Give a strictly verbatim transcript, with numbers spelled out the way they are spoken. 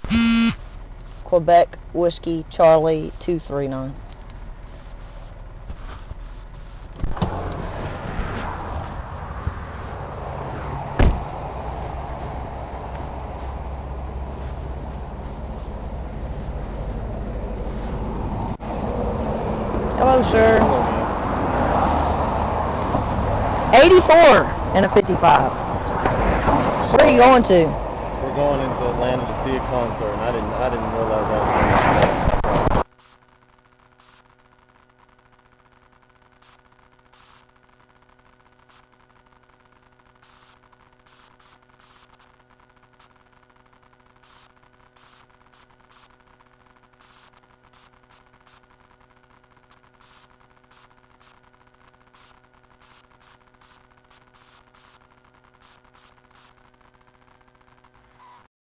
Quebec Whiskey Charlie two three nine. Hello, sir. eighty-four and a fifty-five. Where are you going to? We're going into Atlanta to see a concert, and I didn't, I didn't realize I was going to